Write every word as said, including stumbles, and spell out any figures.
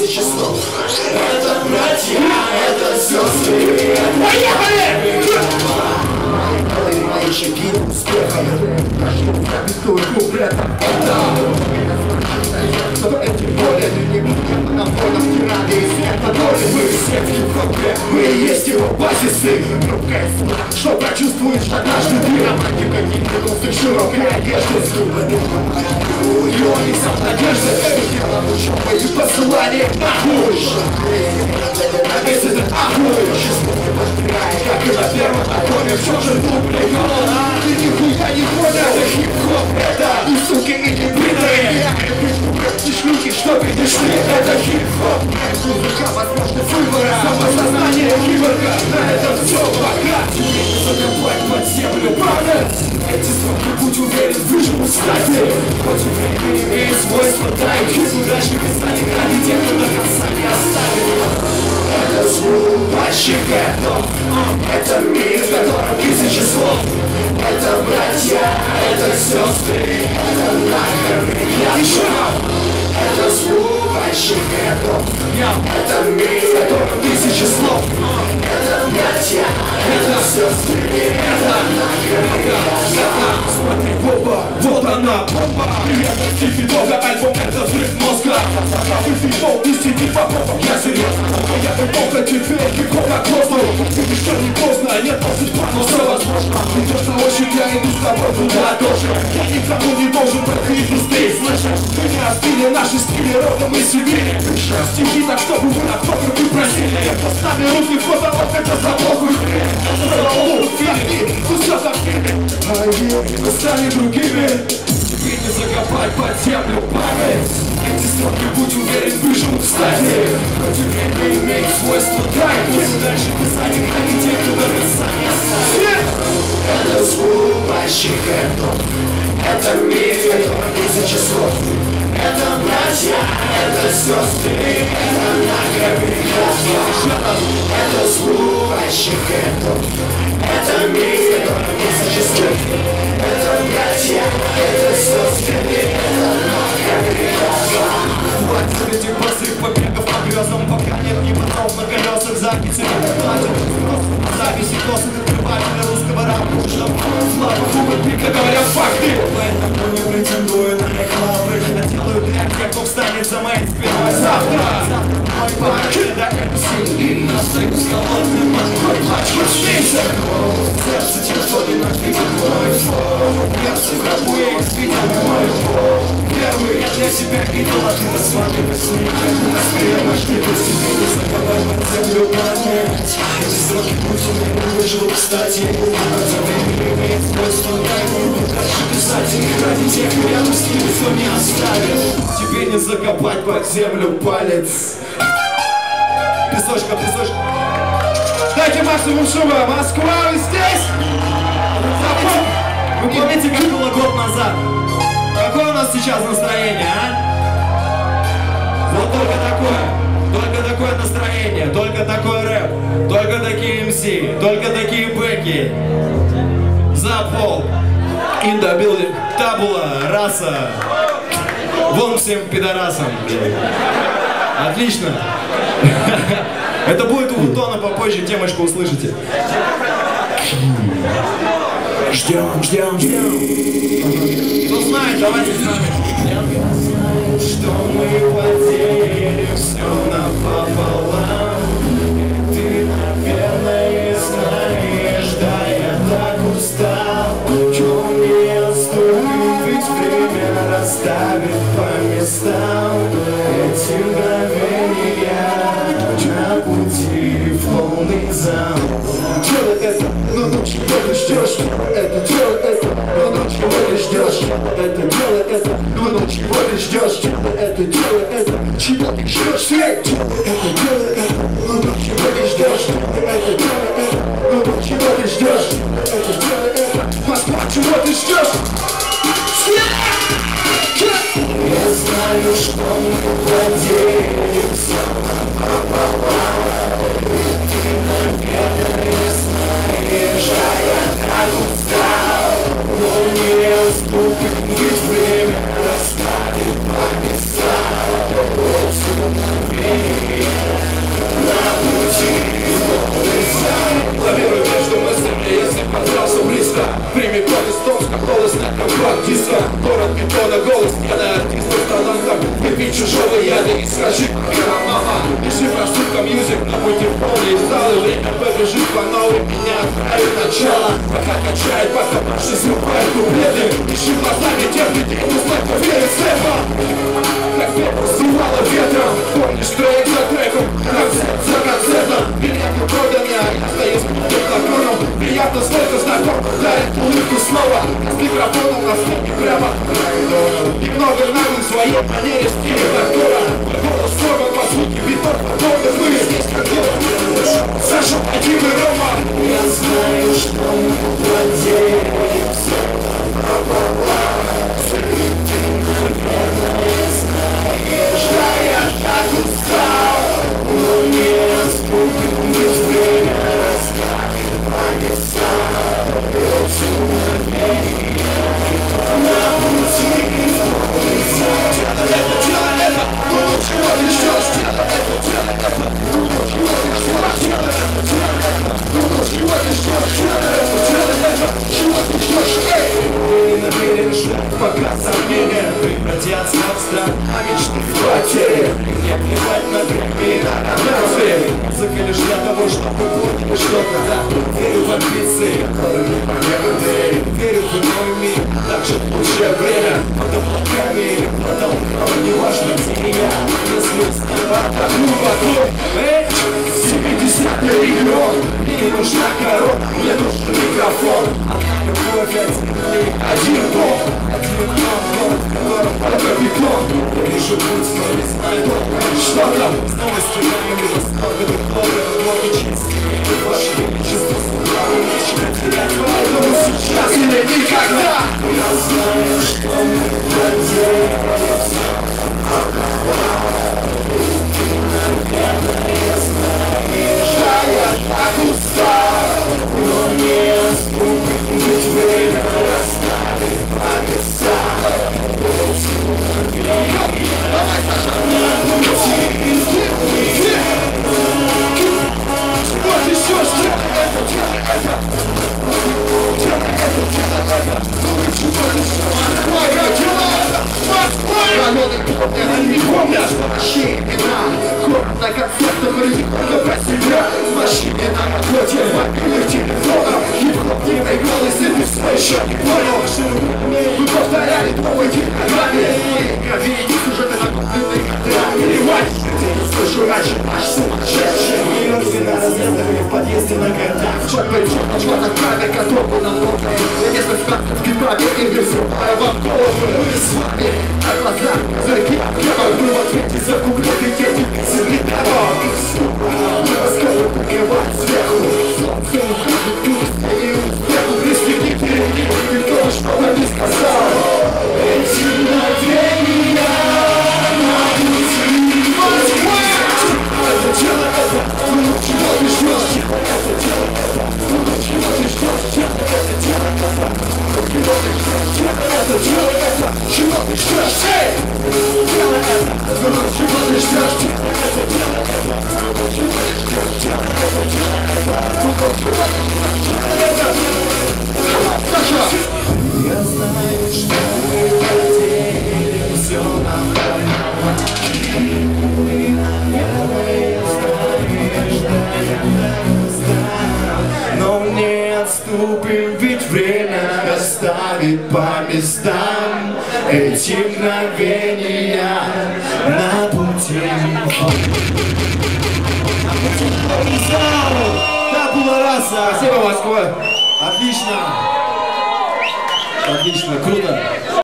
тысячи слов. Это братья, это сестры. Поехали! Мои шаги успеха. Обетую куплетом. Чтобы эти боли не будут на фоном тирады и света доли. Мы все в хип-хопе, мы и есть его базисы. Что прочувствуешь однажды ты? Романтика гипнозных широкой одежды. Миллионы сам надежды. Дело в учебе и посылание нахуй. На весь этот ахуй. Число не повторяет, как и на первом альбоме. В чем же дубль? Ты нихуя не понял. Это хип-хоп, это и суки, и не бритые. И шлюхи, что видишь ты, это хип-хоп. Музыка возможность выбора, самосознание киборга. На этом все пока. Тебе не закопать под землю, правда? Эти строки, будь уверен, выживут кстати. Хоть у времени имеет свойство таять. Удачи писали ради тех, кто до конца не оставил. Это звук мальчик, это Это мир, в котором тысячи слов. Это братья, это сестры. Это нахер меня еще. Это звук мальчик, это Это мир, в котором тысячи слов. Это братья, это сестры. Это нахер меня еще. Смотри, бомба, вот она, бомба. Приятно, тихий, долго, альбом, это взрыв мозга. Выпей пол, не сиди по попам, я серьезно. Я бы мог хотеть фейки, как воздух. Видишь, что не поздно, нет, после но все возможно. Идешь на очередь, я иду с тобой туда тоже. Я никому не должен проходить быстрее, слышишь? Мы не остыли наши стили, родом из Сибири. Стихи так, чтобы вы автографы просили. Поставили руки в фото, вот это залогу. Залогу, фильм, ну все так фильм. Мы стали другими. Тебе не закопать под землю память. Эти строки, будь уверен, выживут кстати. Хоть время имеет свойство таять. Если дальше писать, не те, кто до конца не оставит. Это звук мальчик, это Это мир, в котором тысячи слов. Это братья, это сестры. Это нахер меня. Это звук мальчик, это Это мир, в котором тысячи слов. Это братья, это сестры. Это нахер меня. Хватит этих быстрых побегов по грезам, пока нет ни мотов на колесах, записи платят. Записи косок открывателя русского рэпа. Слава губы, пика, говорят факты. Поэтому не претендую на их лавры. Я делаю для тех, кто встанет за моей спиной завтра. Мой парень, да это сильный. Остаюсь голодным, мой плач, хоть снится. Сердце телефоне на фиге мой фон. Сердце в гробу, я их видел, мой фон. Первый я для себя идол, а ты досматривай сны. Наскребаешь, не по себе, не заковай под землю память. Эти сроки будь уверен, выживут кстати. За время имеет свойство тайну. Дальше писать их ради тех, кто рядом с ними все не оставит. Тебе не закопать под землю палец. Песочка, песочка. Дайте максимум шума. Москва, вы здесь? Вы помните, как было год назад? Какое у нас сейчас настроение, а? Вот только такое, только такое настроение, только такой рэп, только такие эм си, только такие бэки. Запол, in the building, табула, раса, вон всем пидорасам. Отлично. Это будет у Вутона попозже, темочку услышите. Ждем, ждем, ждем. Кто знает, давайте с нами. Что мы поделили все напополам. Ты, наверное, знаешь, да я так устал. Чё мне отступить, время расставит по местам. Эти мгновения на пути в полный зал. Делай это, но ну чего ты ждешь? Это делай это, но ну чего ты ждешь? Это делай это, но ну чего ты ждешь? Это делай это, чего ты ждешь? Это делай это, но ну чего ты ждешь? Это делай это, но ну чего ты ждешь? Это делай это, Москва, чего ты ждешь? Я знаю, что мы поделимся. Ты, наверное, знаешь, а я так устал. Но не уступит, ведь время расставит по местам. Все мгновения диско. Город бетона, голос пьяный артистов с талантом. Выпей чужого яда и скажи, мама. Пиши про сука мьюзик, на пути в полные залы. Время побежит по новой, меня отправит начало. Пока качает, пока наши срубают куплеты. Ищи глазами тех людей, кто знает, поверит слепо. Как ветер сдувало ветром. Помнишь трек за треком, концерт за концертом. Меня не продано, я стою с флаконом. Приятно, столько знаком, дарит улыбку снова. С микрофоном на сцене прямо. И много наглых в своей манере стиле актера. Голос сорван по звуке битов, годы мы здесь как дело. Саша, Вадим и Рома. Я знаю, что мы владеемся. Я так устал, но не спутник, не время расставит полеса. На пути делай это, делай это, ну чего ты ждешь? Делай это, делай это, ну чего ты ждешь? Делай это, делай это, ну чего ты ждешь? Делай это, делай это, чего ты ждешь? Эй! Не намерен ждать, пока сомнения превратятся в страх, а мечты в потери. Мне плевать на время, на время. Музыка лишь для того, чтобы плотить что-то. Да, верю в амбиции, которые не понятны. Верю в иной мир, так же лучшее время. Под облаками или под облаком, неважно где я. Если устала, так ну вокруг. Эй, семидесятый регион. Мне не нужна корона, мне нужен микрофон. Одна любовь, один дом, один дом, город, город, это бетон. Я вижу путь, но не знаю, что там. С новостью я не вижу, сколько ты много, много чистых. Ваше величество, слава, нечего терять, поэтому сейчас или никогда. Я знаю, что мы владеемся. Наверное, знаешь, а я так устал, но не спутник, ведь время расставит полеса. давай, Саша, на пути, вот еще что это, делай это, делай это, делай это, ну чего ты ждешь? Моя делай это, Москва! Каноны помнят, они не помнят, что вообще имена. Город на концертах, региона про себя. В машине на работе, в мобильных телефонах. Хип-хоп не проиграл, если ты все еще не понял. Мы повторяли твой день программе. Крови сюжеты на купленной драме. Плевать, ты не слышу раньше, аж сумасшедший. Миллион вина разрезали в подъезде на годах. Чёрт пойдёт, а чёрт на камере, которую нам нужно. Я несколько фактов кидаю и везрубаю вам голову. Мы с вами на глазах, зырки, я могу ответить за куплеты техники земли дорог. Мы рассказываем покрывать сверху. Солнце уходит пусть, и успеху пристегните ремни. И то, что я не сказал. Эти мгновения на пути Москвы. Это дело это, ну чего ты ждешь? Это дело это, ну чего ты ждешь? Это дело это, ну чего ты ждешь? Это дело это, чего ты ждешь? Эй! Дело это, ну чего ты ждешь? Это дело это, ну чего ты ждешь? Это дело это, ну чего ты ждешь? Саша! Я знаю, что мы владеем, все нам понятно. Но не отступим, ведь время расставит по местам эти мгновения на пути. Табула раса! Спасибо, Москва! Отлично! Отлично, круто!